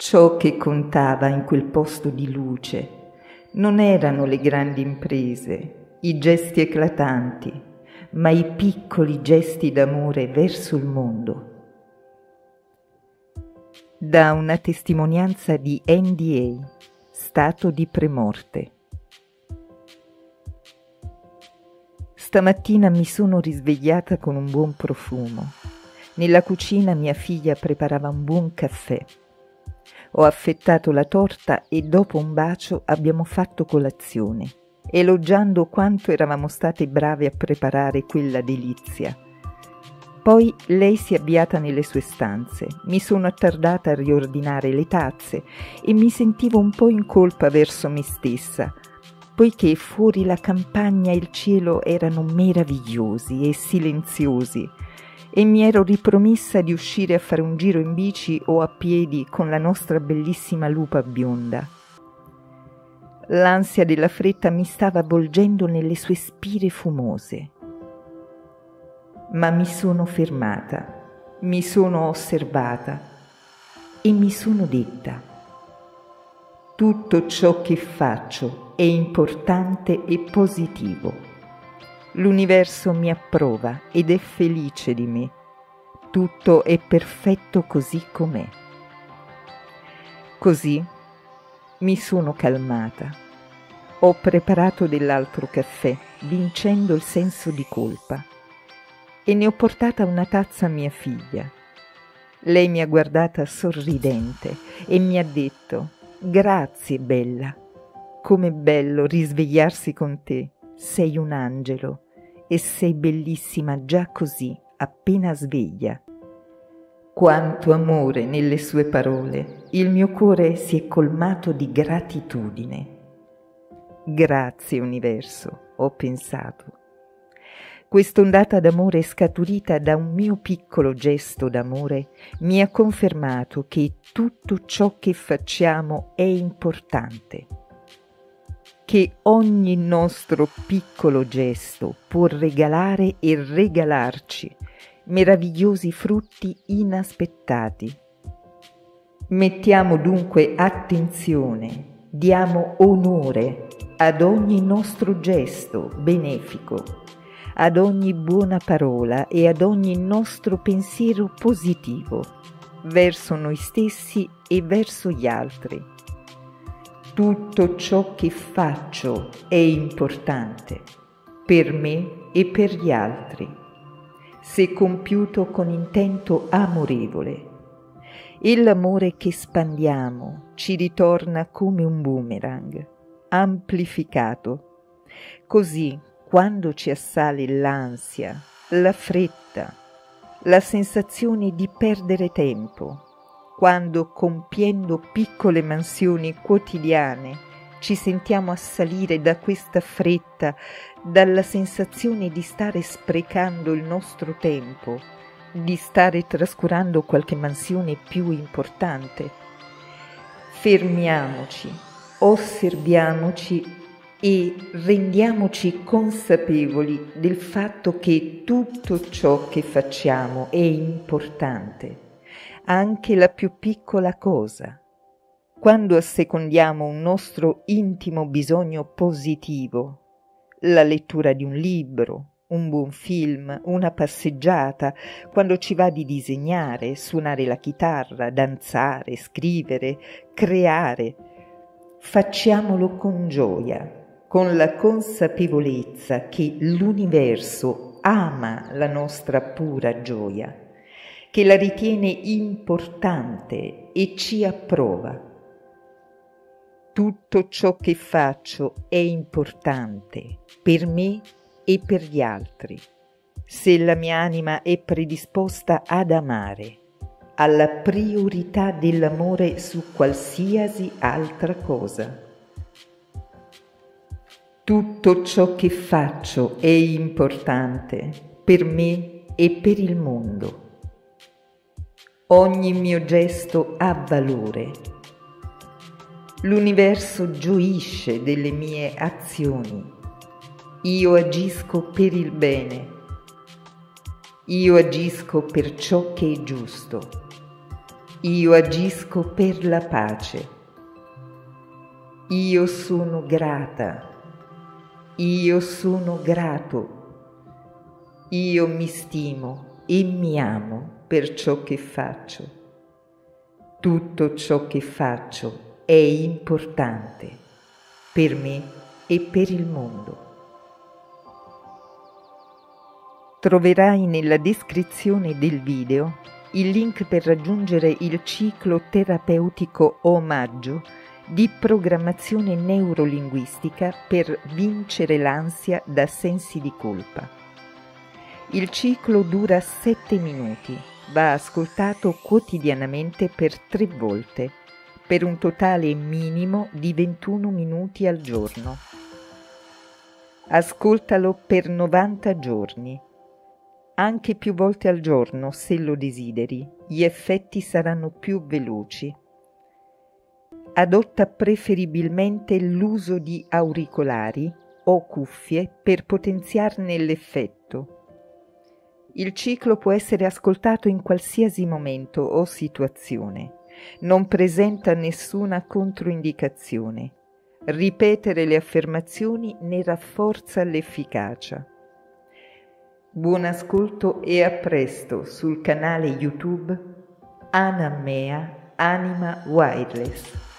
Ciò che contava in quel posto di luce non erano le grandi imprese, i gesti eclatanti, ma i piccoli gesti d'amore verso il mondo. Da una testimonianza di NDA, stato di premorte. Stamattina mi sono risvegliata con un buon profumo. Nella cucina mia figlia preparava un buon caffè. Ho affettato la torta e dopo un bacio abbiamo fatto colazione, elogiando quanto eravamo state brave a preparare quella delizia. Poi lei si è avviata nelle sue stanze, mi sono attardata a riordinare le tazze e mi sentivo un po' in colpa verso me stessa, poiché fuori la campagna e il cielo erano meravigliosi e silenziosi, e mi ero ripromessa di uscire a fare un giro in bici o a piedi con la nostra bellissima lupa bionda. L'ansia della fretta mi stava avvolgendo nelle sue spire fumose. Ma mi sono fermata, mi sono osservata e mi sono detta: tutto ciò che faccio è importante e positivo. L'universo mi approva ed è felice di me. Tutto è perfetto così com'è. Così mi sono calmata. Ho preparato dell'altro caffè, vincendo il senso di colpa, e ne ho portata una tazza a mia figlia. Lei mi ha guardata sorridente e mi ha detto: «Grazie, bella. Com'è bello risvegliarsi con te. Sei un angelo e sei bellissima già così, appena sveglia». Quanto amore nelle sue parole! Il mio cuore si è colmato di gratitudine. Grazie universo, ho pensato. Quest'ondata d'amore scaturita da un mio piccolo gesto d'amore mi ha confermato che tutto ciò che facciamo è importante, che ogni nostro piccolo gesto può regalare e regalarci meravigliosi frutti inaspettati. Mettiamo dunque attenzione, diamo onore ad ogni nostro gesto benefico, ad ogni buona parola e ad ogni nostro pensiero positivo verso noi stessi e verso gli altri. Tutto ciò che faccio è importante per me e per gli altri, se compiuto con intento amorevole. E l'amore che spandiamo ci ritorna come un boomerang, amplificato. Così, quando ci assale l'ansia, la fretta, la sensazione di perdere tempo, quando compiendo piccole mansioni quotidiane ci sentiamo assalire da questa fretta, dalla sensazione di stare sprecando il nostro tempo, di stare trascurando qualche mansione più importante, fermiamoci, osserviamoci e rendiamoci consapevoli del fatto che tutto ciò che facciamo è importante, anche la più piccola cosa. Quando assecondiamo un nostro intimo bisogno positivo, la lettura di un libro, un buon film, una passeggiata, quando ci va di disegnare, suonare la chitarra, danzare, scrivere, creare, facciamolo con gioia, con la consapevolezza che l'universo ama la nostra pura gioia, che la ritiene importante e ci approva. Tutto ciò che faccio è importante per me e per gli altri, se la mia anima è predisposta ad amare, alla priorità dell'amore su qualsiasi altra cosa. Tutto ciò che faccio è importante per me e per il mondo. Ogni mio gesto ha valore. L'universo gioisce delle mie azioni. Io agisco per il bene. Io agisco per ciò che è giusto. Io agisco per la pace. Io sono grata. Io sono grato. Io mi stimo e mi amo per ciò che faccio. Tutto ciò che faccio è importante per me e per il mondo. Troverai nella descrizione del video il link per raggiungere il ciclo terapeutico Omaggio di programmazione neurolinguistica per vincere l'ansia da sensi di colpa. Il ciclo dura 7 minuti, va ascoltato quotidianamente per 3 volte, per un totale minimo di 21 minuti al giorno. Ascoltalo per 90 giorni. Anche più volte al giorno, se lo desideri, gli effetti saranno più veloci. Adotta preferibilmente l'uso di auricolari o cuffie per potenziarne l'effetto. Il ciclo può essere ascoltato in qualsiasi momento o situazione. Non presenta nessuna controindicazione. Ripetere le affermazioni ne rafforza l'efficacia. Buon ascolto e a presto sul canale YouTube Anna Mea Anima Wireless.